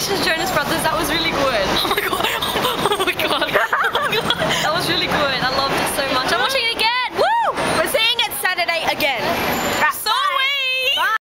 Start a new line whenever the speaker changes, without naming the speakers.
Taynjas Jonas Brothers, that was really good. Oh my god, oh my god, oh my god. That was really good, I loved it so much. I'm watching it again, woo!
We're seeing it Saturday again.